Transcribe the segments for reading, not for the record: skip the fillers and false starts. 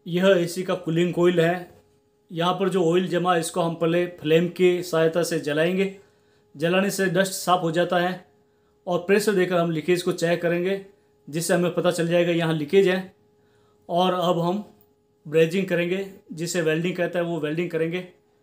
यह एसी का कूलिंग कोयल है। यहाँ पर जो ऑयल जमा है इसको हम पहले फ्लेम की सहायता से जलाएंगे। जलाने से डस्ट साफ हो जाता है और प्रेशर देकर हम लीकेज को चेक करेंगे, जिससे हमें पता चल जाएगा यहाँ लीकेज है। और अब हम ब्रेजिंग करेंगे, जिसे वेल्डिंग कहता है, वो वेल्डिंग करेंगे।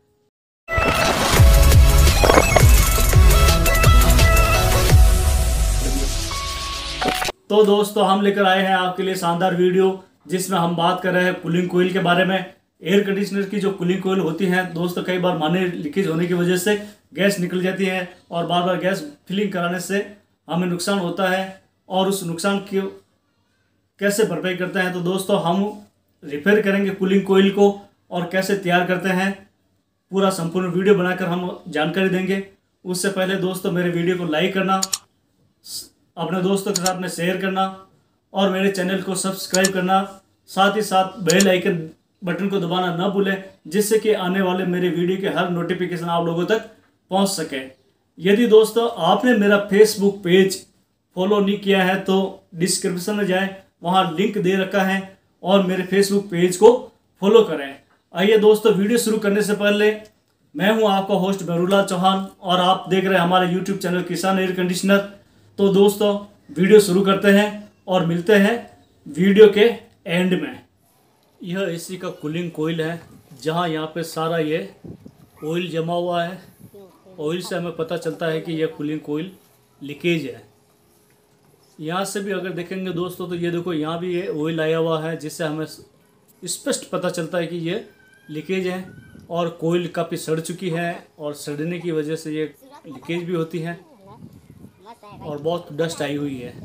तो दोस्तों हम लेकर आए हैं आपके लिए शानदार वीडियो, जिसमें हम बात कर रहे हैं कूलिंग कोयल के बारे में। एयर कंडीशनर की जो कूलिंग कोयल होती हैं दोस्तों, कई बार माने लीकेज होने की वजह से गैस निकल जाती है और बार बार गैस फिलिंग कराने से हमें नुकसान होता है। और उस नुकसान की कैसे भरपाई करते हैं, तो दोस्तों हम रिपेयर करेंगे कूलिंग कोयल को और कैसे तैयार करते हैं पूरा संपूर्ण वीडियो बनाकर हम जानकारी देंगे। उससे पहले दोस्तों मेरे वीडियो को लाइक करना, अपने दोस्तों के साथ में शेयर करना और मेरे चैनल को सब्सक्राइब करना, साथ ही साथ बेल आइकन बटन को दबाना ना भूलें, जिससे कि आने वाले मेरे वीडियो के हर नोटिफिकेशन आप लोगों तक पहुंच सके। यदि दोस्तों आपने मेरा फेसबुक पेज फॉलो नहीं किया है तो डिस्क्रिप्शन में जाएं, वहां लिंक दे रखा है और मेरे फेसबुक पेज को फॉलो करें। आइए दोस्तों, वीडियो शुरू करने से पहले मैं हूं आपका होस्ट मेहरुल्लाह चौहान और आप देख रहे हैं हमारे YouTube channel Kisan air conditioner. तो दोस्तों वीडियो शुरू करते हैं और मिलते हैं वीडियो के एंड में। यह एसी का कूलिंग कोयल है, जहां यहाँ पे सारा ये ऑयल जमा हुआ है। ऑयल से हमें पता चलता है कि यह कूलिंग कोयल लीकेज है। यहाँ से भी अगर देखेंगे दोस्तों तो ये देखो, यहाँ भी ये ऑयल आया हुआ है, जिससे हमें स्पष्ट पता चलता है कि ये लीकेज है और कोयल काफ़ी सड़ चुकी है और सड़ने की वजह से ये लीकेज भी होती है और बहुत डस्ट आई हुई है।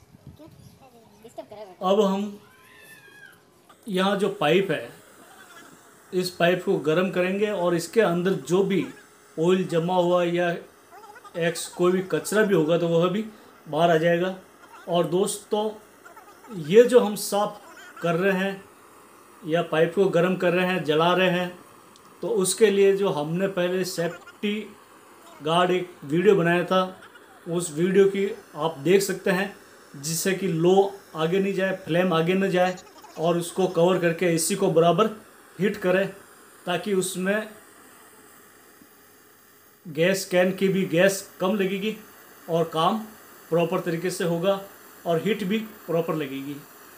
अब हम यहाँ जो पाइप है, इस पाइप को गर्म करेंगे और इसके अंदर जो भी ऑयल जमा हुआ या कोई भी कचरा भी होगा तो वह भी बाहर आ जाएगा। और दोस्तों ये जो हम साफ कर रहे हैं या पाइप को गर्म कर रहे हैं, जला रहे हैं, तो उसके लिए जो हमने पहले सेफ्टी गार्ड एक वीडियो बनाया था, उस वीडियो की आप देख सकते हैं, जिससे कि लो आगे नहीं जाए, फ्लेम आगे न जाए और उसको कवर करके एसी को बराबर हीट करें, ताकि उसमें गैस कैन की भी गैस कम लगेगी और काम प्रॉपर तरीके से होगा और हीट भी प्रॉपर लगेगी।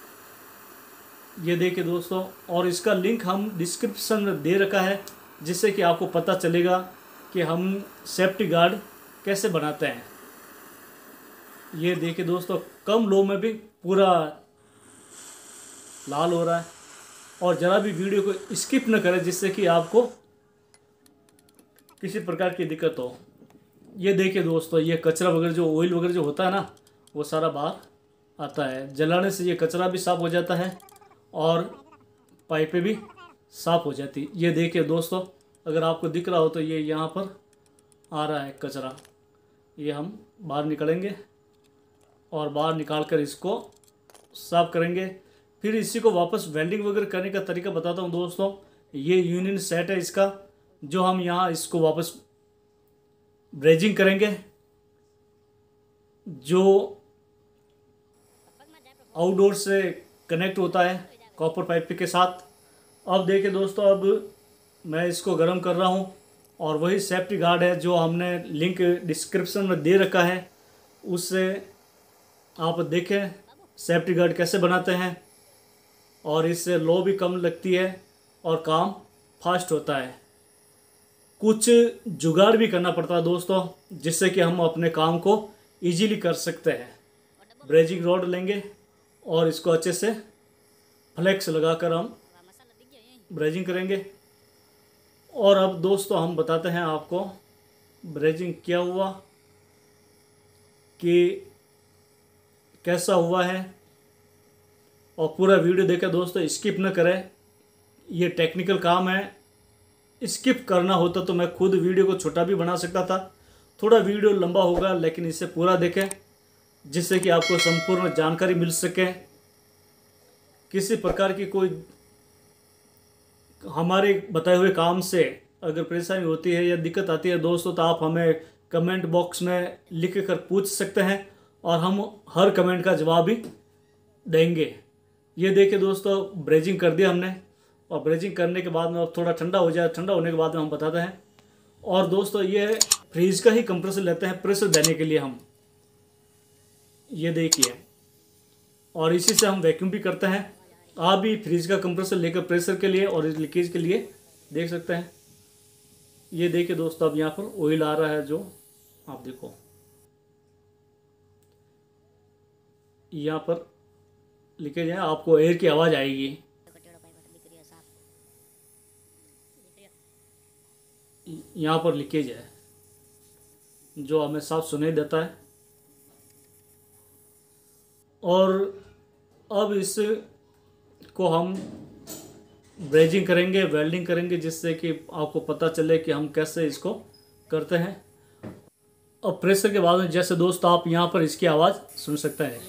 ये देखिए दोस्तों, और इसका लिंक हम डिस्क्रिप्शन में दे रखा है, जिससे कि आपको पता चलेगा कि हम सेफ्टी गार्ड कैसे बनाते हैं। ये देखिए दोस्तों, कम लो में भी पूरा लाल हो रहा है। और ज़रा भी वीडियो को स्किप न करें, जिससे कि आपको किसी प्रकार की दिक्कत हो। ये देखिए दोस्तों, ये कचरा वगैरह जो ऑयल वगैरह जो होता है ना, वो सारा बाहर आता है। जलाने से ये कचरा भी साफ़ हो जाता है और पाइपें भी साफ़ हो जाती। ये देखिए दोस्तों, अगर आपको दिख रहा हो तो ये यहाँ पर आ रहा है कचरा। ये हम बाहर निकालेंगे और बाहर निकाल कर इसको साफ़ करेंगे। फिर इसी को वापस वेल्डिंग वगैरह करने का तरीका बताता हूँ दोस्तों। ये यूनियन सेट है इसका, जो हम यहाँ इसको वापस ब्रेजिंग करेंगे, जो आउटडोर से कनेक्ट होता है कॉपर पाइप के साथ। अब देखिए दोस्तों, अब मैं इसको गर्म कर रहा हूँ और वही सेफ्टी गार्ड है जो हमने लिंक डिस्क्रिप्शन में दे रखा है, उससे आप देखें सेफ्टी गार्ड कैसे बनाते हैं और इससे लो भी कम लगती है और काम फास्ट होता है। कुछ जुगाड़ भी करना पड़ता है दोस्तों, जिससे कि हम अपने काम को इजीली कर सकते हैं। ब्रेजिंग रॉड लेंगे और इसको अच्छे से फ्लेक्स लगाकर हम ब्रेजिंग करेंगे। और अब दोस्तों हम बताते हैं आपको ब्रेजिंग क्या हुआ, कि कैसा हुआ है, और पूरा वीडियो देखें दोस्तों, स्किप न करें। ये टेक्निकल काम है, स्किप करना होता तो मैं खुद वीडियो को छोटा भी बना सकता था। थोड़ा वीडियो लंबा होगा, लेकिन इसे पूरा देखें, जिससे कि आपको संपूर्ण जानकारी मिल सके। किसी प्रकार की कोई हमारे बताए हुए काम से अगर परेशानी होती है या दिक्कत आती है दोस्तों, तो आप हमें कमेंट बॉक्स में लिख कर पूछ सकते हैं और हम हर कमेंट का जवाब भी देंगे। ये देखिए दोस्तों, ब्रेजिंग कर दिया हमने, और ब्रेजिंग करने के बाद में अब थोड़ा ठंडा हो जाए, ठंडा होने के बाद में हम बताते हैं। और दोस्तों ये फ्रिज का ही कंप्रेसर लेते हैं प्रेशर देने के लिए हम, ये देखिए, और इसी से हम वैक्यूम भी करते हैं। आप भी फ्रिज का कंप्रेसर लेकर प्रेशर के लिए और लीकेज के लिए देख सकते हैं। ये देखिए दोस्तों, अब यहाँ पर ऑयल आ रहा है, जो आप देखो यहाँ पर लीकेज है, आपको एयर की आवाज़ आएगी। यहाँ पर लीकेज है जो हमें साफ सुनाई देता है। और अब इसको हम ब्रेजिंग करेंगे, वेल्डिंग करेंगे, जिससे कि आपको पता चले कि हम कैसे इसको करते हैं। अब प्रेशर के बाद में जैसे दोस्त आप यहाँ पर इसकी आवाज़ सुन सकते हैं।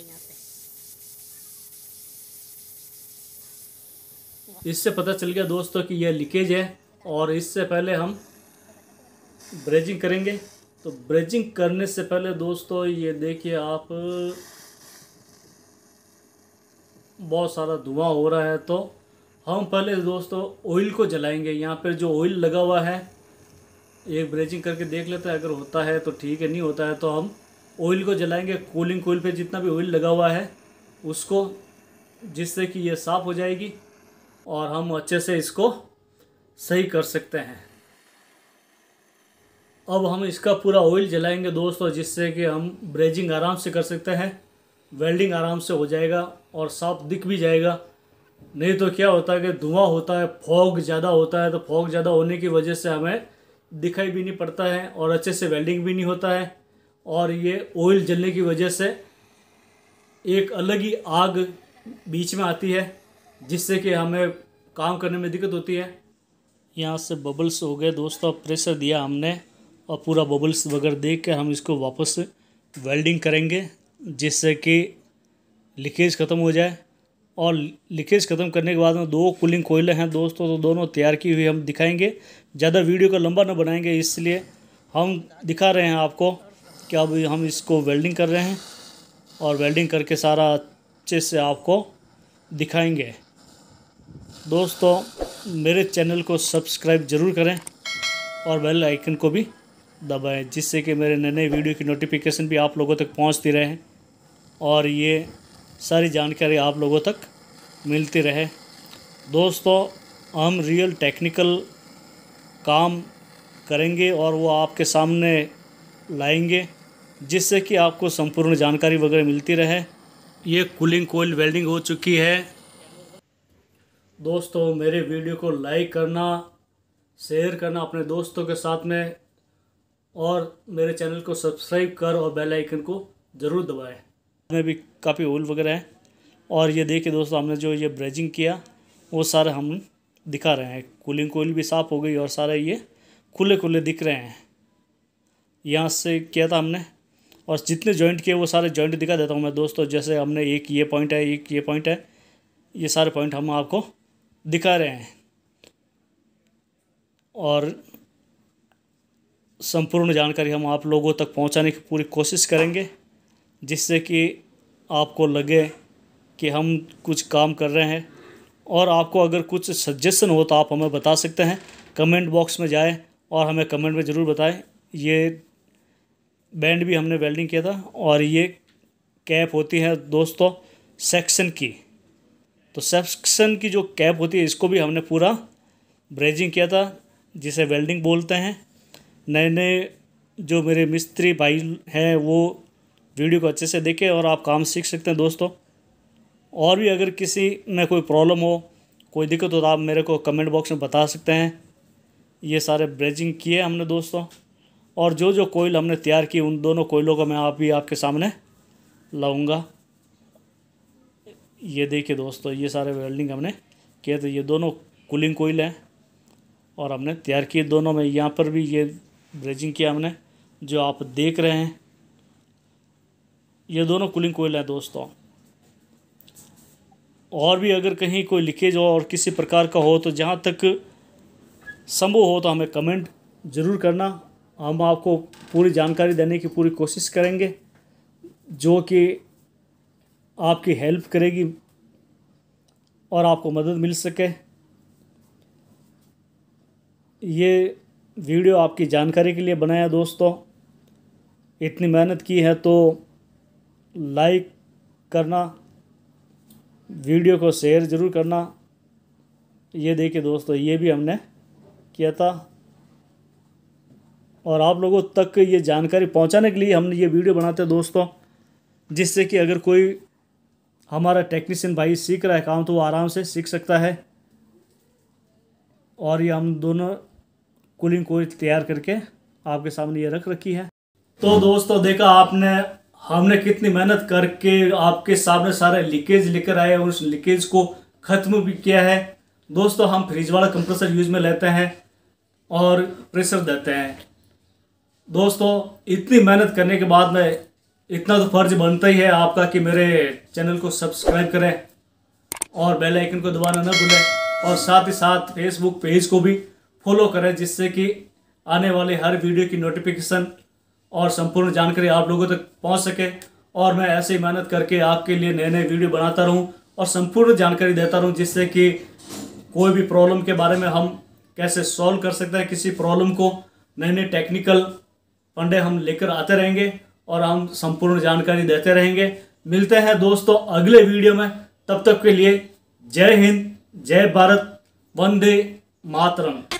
इससे पता चल गया दोस्तों कि यह लीकेज है। और इससे पहले हम ब्रेजिंग करेंगे। तो ब्रेजिंग करने से पहले दोस्तों ये देखिए आप, बहुत सारा धुआं हो रहा है, तो हम पहले दोस्तों ऑयल को जलाएंगे। यहाँ पर जो ऑयल लगा हुआ है, एक ब्रेजिंग करके देख लेते हैं, अगर होता है तो ठीक है, नहीं होता है तो हम ऑयल को जलाएंगे। कूलिंग कोयल पे जितना भी ऑयल लगा हुआ है उसको, जिससे कि ये साफ़ हो जाएगी और हम अच्छे से इसको सही कर सकते हैं। अब हम इसका पूरा ऑयल जलाएंगे दोस्तों, जिससे कि हम ब्रेजिंग आराम से कर सकते हैं, वेल्डिंग आराम से हो जाएगा और साफ दिख भी जाएगा। नहीं तो क्या होता है कि धुआं होता है, फॉग ज़्यादा होता है, तो फॉग ज़्यादा होने की वजह से हमें दिखाई भी नहीं पड़ता है और अच्छे से वेल्डिंग भी नहीं होता है। और ये ऑयल जलने की वजह से एक अलग ही आग बीच में आती है, जिससे कि हमें काम करने में दिक्कत होती है। यहाँ से बबल्स हो गए दोस्तों, प्रेशर दिया हमने और पूरा बबल्स वगैरह देख के हम इसको वापस वेल्डिंग करेंगे, जिससे कि लीकेज ख़त्म हो जाए। और लीकेज ख़त्म करने के बाद में 2 कूलिंग कोयले हैं दोस्तों, तो दोनों तैयार की हुई हम दिखाएंगे। ज़्यादा वीडियो को लंबा ना बनाएंगे, इसलिए हम दिखा रहे हैं आपको कि अब हम इसको वेल्डिंग कर रहे हैं और वेल्डिंग करके सारा अच्छे से आपको दिखाएंगे। दोस्तों मेरे चैनल को सब्सक्राइब ज़रूर करें और बेल आइकन को भी दबाएं, जिससे कि मेरे नए नए वीडियो की नोटिफिकेशन भी आप लोगों तक पहुंचती रहे और ये सारी जानकारी आप लोगों तक मिलती रहे। दोस्तों हम रियल टेक्निकल काम करेंगे और वो आपके सामने लाएंगे, जिससे कि आपको संपूर्ण जानकारी वगैरह मिलती रहे। ये कूलिंग कोयल वेल्डिंग हो चुकी है दोस्तों। मेरे वीडियो को लाइक करना, शेयर करना अपने दोस्तों के साथ में, और मेरे चैनल को सब्सक्राइब कर और बेल आइकन को ज़रूर दबाएं। में भी काफ़ी ऑयल वगैरह है। और ये देखिए दोस्तों, हमने जो ये ब्रेजिंग किया वो सारा हम दिखा रहे हैं। कूलिंग कोयल भी साफ़ हो गई और सारे ये खुले खुले दिख रहे हैं। यहाँ से किया था हमने, और जितने जॉइंट किए वो सारे जॉइंट दिखा देता हूँ मैं दोस्तों। जैसे हमने एक ये पॉइंट है, एक ये पॉइंट है, ये सारे पॉइंट हम आपको दिखा रहे हैं। और संपूर्ण जानकारी हम आप लोगों तक पहुंचाने की पूरी कोशिश करेंगे, जिससे कि आपको लगे कि हम कुछ काम कर रहे हैं। और आपको अगर कुछ सजेशन हो तो आप हमें बता सकते हैं, कमेंट बॉक्स में जाएं और हमें कमेंट में ज़रूर बताएं। ये बैंड भी हमने वेल्डिंग किया था, और ये कैप होती है दोस्तों सेक्शन की, तो सेक्शन की जो कैप होती है इसको भी हमने पूरा ब्रेजिंग किया था, जिसे वेल्डिंग बोलते हैं। नए नए जो मेरे मिस्त्री भाई हैं वो वीडियो को अच्छे से देखें और आप काम सीख सकते हैं दोस्तों। और भी अगर किसी में कोई प्रॉब्लम हो, कोई दिक्कत हो, तो आप मेरे को कमेंट बॉक्स में बता सकते हैं। ये सारे ब्रेजिंग किए हमने दोस्तों, और जो जो कोयल हमने तैयार की उन दोनों कोयलों को मैं आपके सामने लाऊंगा। ये देखिए दोस्तों, ये सारे वेल्डिंग हमने किए थे। ये दोनों कूलिंग कोयल हैं और हमने तैयार किए दोनों में। यहाँ पर भी ये ब्रेजिंग किया हमने, जो आप देख रहे हैं। ये दोनों कूलिंग कोयल हैं दोस्तों। और भी अगर कहीं कोई लीकेज हो और किसी प्रकार का हो, तो जहाँ तक संभव हो तो हमें कमेंट ज़रूर करना। हम आपको पूरी जानकारी देने की पूरी कोशिश करेंगे, जो कि आपकी हेल्प करेगी और आपको मदद मिल सके। ये वीडियो आपकी जानकारी के लिए बनाया दोस्तों। इतनी मेहनत की है तो लाइक करना, वीडियो को शेयर ज़रूर करना। ये देखिए दोस्तों, ये भी हमने किया था और आप लोगों तक ये जानकारी पहुंचाने के लिए हमने ये वीडियो बनाते हैं दोस्तों, जिससे कि अगर कोई हमारा टेक्नीशियन भाई सीख रहा है काम तो वो आराम से सीख सकता है। और ये हम दोनों कूलिंग कोयल तैयार करके आपके सामने ये रख रखी है। तो दोस्तों देखा आपने, हमने कितनी मेहनत करके आपके सामने सारे लीकेज लेकर आए और उस लीकेज को ख़त्म भी किया है दोस्तों। हम फ्रिज वाला कंप्रेसर यूज़ में लेते हैं और प्रेशर देते हैं दोस्तों। इतनी मेहनत करने के बाद में इतना तो फर्ज बनता ही है आपका कि मेरे चैनल को सब्सक्राइब करें और बेल आइकन को दबाना न भूलें, और साथ ही साथ फेसबुक पेज को भी फॉलो करें, जिससे कि आने वाले हर वीडियो की नोटिफिकेशन और संपूर्ण जानकारी आप लोगों तक पहुंच सके। और मैं ऐसे ही मेहनत करके आपके लिए नए नए वीडियो बनाता रहूं और संपूर्ण जानकारी देता रहूं, जिससे कि कोई भी प्रॉब्लम के बारे में हम कैसे सॉल्व कर सकते हैं, किसी प्रॉब्लम को नए नए टेक्निकल फंडे हम लेकर आते रहेंगे और हम संपूर्ण जानकारी देते रहेंगे। मिलते हैं दोस्तों अगले वीडियो में, तब तक के लिए जय हिंद, जय भारत, वंदे मातरम।